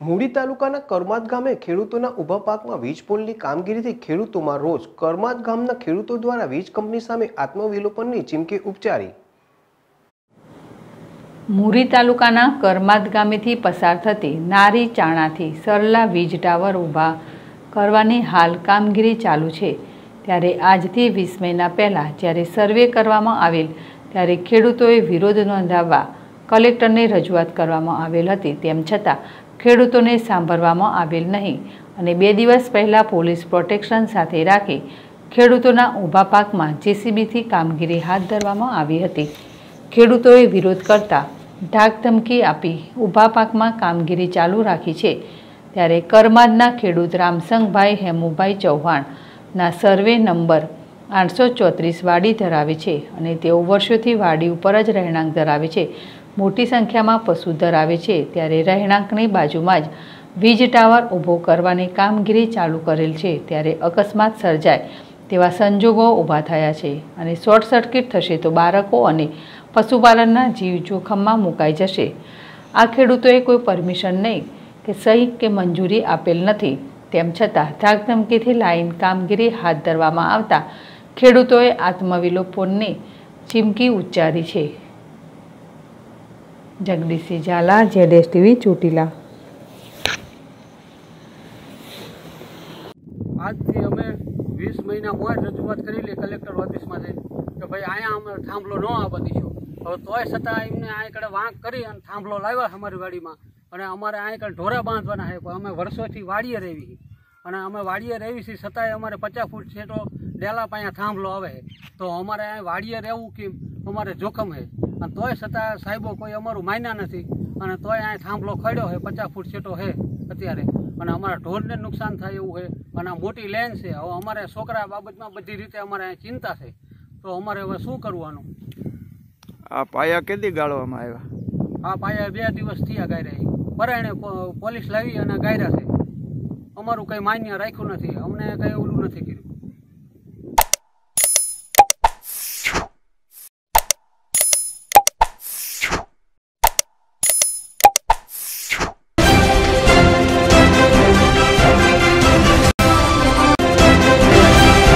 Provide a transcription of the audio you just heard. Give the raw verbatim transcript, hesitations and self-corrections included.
મૂડી તાલુકાના કરમાદ ગામે ખેડૂતોના ઊભા પાકમાં વીજ પોલની કામગીરીથી ખેડૂતોમાં રોષ। કરમાદ ગામના ખેડૂતો દ્વારા વીજ કંપની સામે આત્મવિલોપનની ચીમકી ઉચ્ચારી। મુરી તાલુકાના કરમાદ ગામેથી પસાર થતી નારી ચાણાથી સરલા વીજ ટાવર ઊભા કરવાની હાલ કામગીરી ચાલુ છે। ત્યારે આજથી વીસ મહિના પહેલાં જ્યારે સર્વે કરવામાં આવેલ ત્યારે ખેડૂતોએ વિરોધ નોંધાવવા કલેક્ટરને રજૂઆત કરવામાં આવેલ હતી। તેમ છતાં ખેડૂતોને સાંભળવામાં આવેલ નહીં અને બે દિવસ પહેલાં પોલીસ પ્રોટેક્શન સાથે રાખી ખેડૂતોના ઊભા પાકમાં જેસીબીથી કામગીરી હાથ ધરવામાં આવી હતી। ખેડૂતોએ વિરોધ કરતા ધાક ધમકી આપી ઊભા પાકમાં કામગીરી ચાલુ રાખી છે। ત્યારે કરમાદના ખેડૂત રામસંગભાઈ હેમુભાઈ ચૌહાણના સર્વે નંબર આઠસો ચોત્રીસ વાડી ધરાવે છે અને તેઓ વર્ષોથી વાડી ઉપર જ રહેણાંક ધરાવે છે। મોટી સંખ્યામાં પશુ ધરાવે છે। ત્યારે રહેણાંકની બાજુમાં જ વીજ ટાવર ઊભો કરવાની કામગીરી ચાલુ કરેલ છે। ત્યારે અકસ્માત સર્જાય તેવા સંજોગો ઊભા થયા છે અને શોર્ટ સર્કિટ થશે તો બાળકો અને પશુપાલનના જીવ જોખમમાં મુકાઈ જશે। આ ખેડૂતોએ કોઈ પરમિશન નહીં કે સહી કે મંજૂરી આપેલ નથી। તેમ છતાં ધાકધમકીથી લાઈન કામગીરી હાથ ધરવામાં આવતા ખેડૂતોએ આત્મવિલોપનની ચીમકી ઉચ્ચારી છે। જગદીશસિંહ ઝાલા, જેડેશ ટીવી, ચોટીલા। આજથી અમે વીસ મહિના મોજ રજૂઆત કરેલી કલેક્ટર ઓફિસમાં જઈને કે ભાઈ અહીંયા અમે થાંભલો ન આવવા દઈશું। હવે તોય છતાં એમને આ કડે વાંક કરી અને થાંભલો લાવ્યા અમારી વાડીમાં અને અમારે આ કડે ઢોરા બાંધવાના છે। અમે વર્ષોથી વાડીએ રહેવી અને અમે વાડીએ રહેવી છીએ છતાંય અમારે પચાસ ફૂટ છેટો ડેલા પાયા થાંભલો આવે તો અમારે અહીં વાડીએ રહેવું કે અમારે જોખમ છે અને તોય છતાં સાહેબો કોઈ અમારું માન્યા નથી અને તોય અહીં થાંભલો ખડ્યો છે પચાસ ફૂટ છેટો છે અત્યારે અને અમારા ઢોરને નુકસાન થાય એવું છે અને આ મોટી લેન છે। હવે અમારે છોકરા બાબતમાં બધી રીતે અમારે અહીં ચિંતા છે તો અમારે હવે શું કરવાનું? આ પાયા કેદી ગાળવામાં આવ્યા? આ પાયા બે દિવસ થયા ગાયરા પરાયણે પોલીસ લાવી અને ગાયરા છે। અમારું કંઈ માન્ય રાખ્યું નથી, અમને કંઈ ઓલું નથી કર્યું।